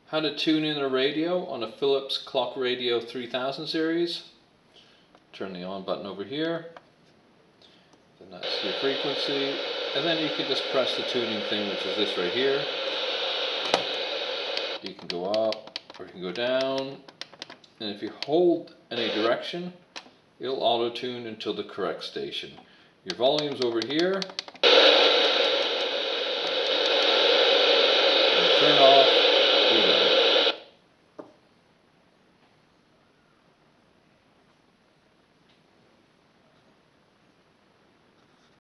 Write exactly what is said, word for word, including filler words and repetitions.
How to tune in a radio on a Philips Clock Radio three thousand series. Turn the on button over here. Then that's your frequency. And then you can just press the tuning thing, which is this right here. You can go up or you can go down. And if you hold any direction, it'll auto-tune until the correct station. Your volume's over here.